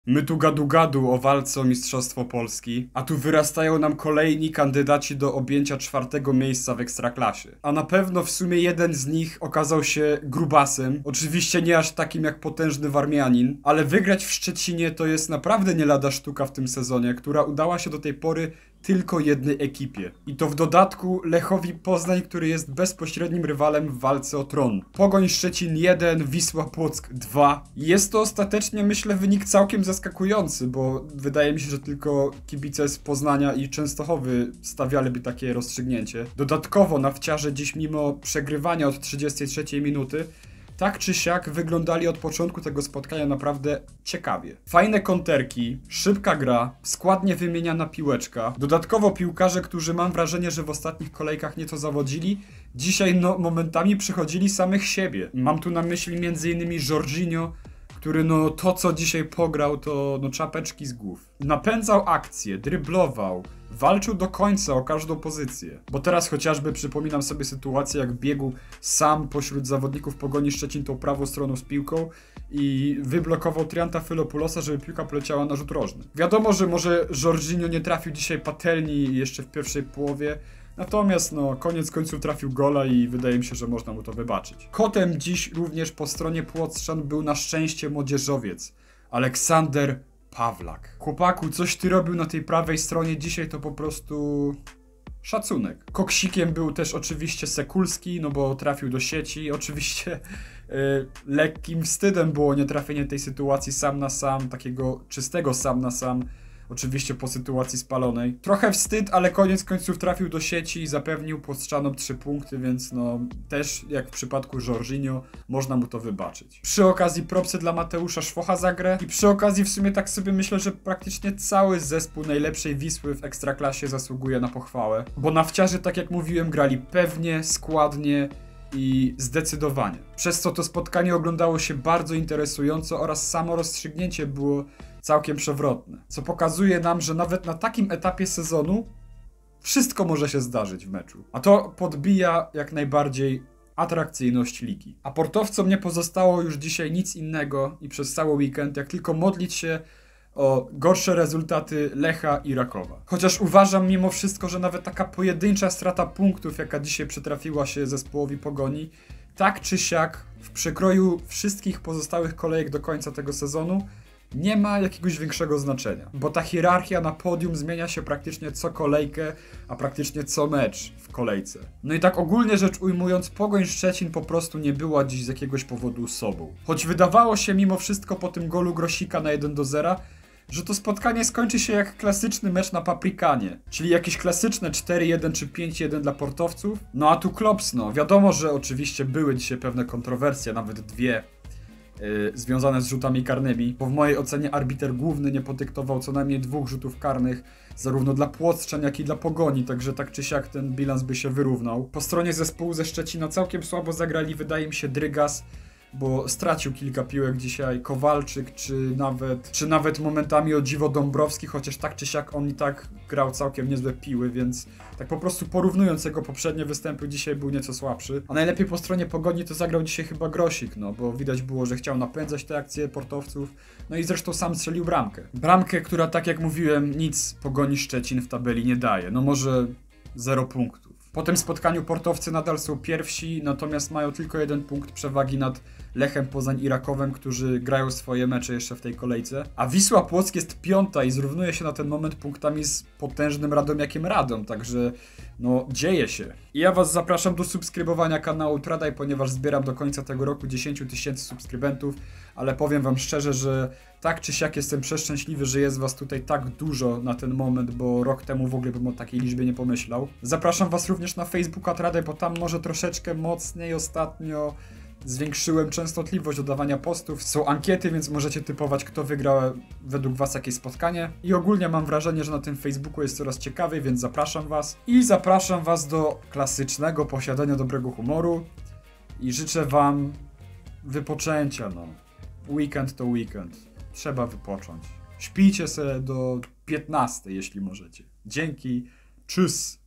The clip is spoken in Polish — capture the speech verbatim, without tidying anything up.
My tu gadu gadu o walce o Mistrzostwo Polski, a tu wyrastają nam kolejni kandydaci do objęcia czwartego miejsca w Ekstraklasie. A na pewno w sumie jeden z nich okazał się grubasem, oczywiście nie aż takim jak potężny Warmianin, ale wygrać w Szczecinie to jest naprawdę nie lada sztuka w tym sezonie, która udała się do tej pory tylko jednej ekipie. I to w dodatku Lechowi Poznań, który jest bezpośrednim rywalem w walce o tron. Pogoń Szczecin jeden, Wisła Płock dwa. Jest to ostatecznie, myślę, wynik całkiem zaskakujący, bo wydaje mi się, że tylko kibice z Poznania i Częstochowy stawialiby takie rozstrzygnięcie. Dodatkowo nawciarze dziś mimo przegrywania od trzydziestej trzeciej minuty tak czy siak wyglądali od początku tego spotkania naprawdę ciekawie. Fajne konterki, szybka gra, składnie wymieniana piłeczka. Dodatkowo piłkarze, którzy mam wrażenie, że w ostatnich kolejkach nieco zawodzili, dzisiaj no momentami przychodzili samych siebie. Mam tu na myśli między innymi Jorginho, który no to co dzisiaj pograł to no czapeczki z głów. Napędzał akcję, dryblował, walczył do końca o każdą pozycję. Bo teraz chociażby przypominam sobie sytuację, jak biegł sam pośród zawodników Pogoni Szczecin tą prawą stroną z piłką i wyblokował Trianta Fylopulosa, żeby piłka poleciała na rzut rożny. Wiadomo, że może Jorginho nie trafił dzisiaj patelni jeszcze w pierwszej połowie, natomiast no koniec końców trafił gola i wydaje mi się, że można mu to wybaczyć. Kotem dziś również po stronie Płotrzan był na szczęście młodzieżowiec Aleksander Pawlak. Chłopaku, coś ty robił na tej prawej stronie dzisiaj, to po prostu szacunek. Koksikiem był też oczywiście Sekulski, no bo trafił do sieci. Oczywiście yy, lekkim wstydem było nietrafienie tej sytuacji sam na sam, takiego czystego sam na sam. Oczywiście po sytuacji spalonej. Trochę wstyd, ale koniec końców trafił do sieci i zapewnił Płostrzanom trzy punkty, więc no też jak w przypadku Jorginho można mu to wybaczyć. Przy okazji propsy dla Mateusza Szwocha za grę i przy okazji w sumie tak sobie myślę, że praktycznie cały zespół najlepszej Wisły w Ekstraklasie zasługuje na pochwałę. Bo nawciarze, tak jak mówiłem, grali pewnie, składnie i zdecydowanie. Przez co to spotkanie oglądało się bardzo interesująco oraz samo rozstrzygnięcie było całkiem przewrotne. Co pokazuje nam, że nawet na takim etapie sezonu wszystko może się zdarzyć w meczu. A to podbija jak najbardziej atrakcyjność ligi. A portowcom nie pozostało już dzisiaj nic innego i przez cały weekend, jak tylko modlić się o gorsze rezultaty Lecha i Rakowa. Chociaż uważam mimo wszystko, że nawet taka pojedyncza strata punktów, jaka dzisiaj przytrafiła się zespołowi Pogoni, tak czy siak w przekroju wszystkich pozostałych kolejek do końca tego sezonu nie ma jakiegoś większego znaczenia. Bo ta hierarchia na podium zmienia się praktycznie co kolejkę, a praktycznie co mecz w kolejce. No i tak ogólnie rzecz ujmując, Pogoń Szczecin po prostu nie była dziś z jakiegoś powodu sobą. Choć wydawało się mimo wszystko po tym golu Grosika na jeden do zera, że to spotkanie skończy się jak klasyczny mecz na paprikanie, czyli jakieś klasyczne cztery jeden czy pięć jeden dla portowców. No a tu klops, no. Wiadomo, że oczywiście były dzisiaj pewne kontrowersje, nawet dwie, Yy, związane z rzutami karnymi, bo w mojej ocenie arbiter główny nie podyktował co najmniej dwóch rzutów karnych, zarówno dla Płotrzan, jak i dla Pogoni, także tak czy siak ten bilans by się wyrównał. Po stronie zespołu ze Szczecina całkiem słabo zagrali, wydaje mi się, Drygas, bo stracił kilka piłek dzisiaj, Kowalczyk, czy nawet, czy nawet momentami o dziwo Dąbrowski, chociaż tak czy siak on i tak grał całkiem niezłe piły, więc tak po prostu porównując jego poprzednie występy, dzisiaj był nieco słabszy. A najlepiej po stronie Pogoni to zagrał dzisiaj chyba Grosik, no bo widać było, że chciał napędzać te akcje portowców, no i zresztą sam strzelił bramkę. Bramkę, która tak jak mówiłem, nic Pogoni Szczecin w tabeli nie daje, no może zero punktów. Po tym spotkaniu portowcy nadal są pierwsi, natomiast mają tylko jeden punkt przewagi nad Lechem Poznań i Rakowem, którzy grają swoje mecze jeszcze w tej kolejce. A Wisła Płock jest piąta i zrównuje się na ten moment punktami z potężnym Radomiakiem Radom, także no dzieje się. I ja was zapraszam do subskrybowania kanału Tradaj, ponieważ zbieram do końca tego roku dziesięć tysięcy subskrybentów, ale powiem wam szczerze, że tak czy siak jestem przeszczęśliwy, że jest was tutaj tak dużo na ten moment, bo rok temu w ogóle bym o takiej liczbie nie pomyślał. Zapraszam was również na Facebooka Tradaj, bo tam może troszeczkę mocniej ostatnio zwiększyłem częstotliwość dodawania postów. Są ankiety, więc możecie typować, kto wygra według was jakieś spotkanie. I ogólnie mam wrażenie, że na tym Facebooku jest coraz ciekawiej, więc zapraszam was. I zapraszam was do klasycznego posiadania dobrego humoru. I życzę wam wypoczęcia, no. Weekend to weekend. Trzeba wypocząć. Śpijcie sobie do piętnastej, jeśli możecie. Dzięki. Tschüss.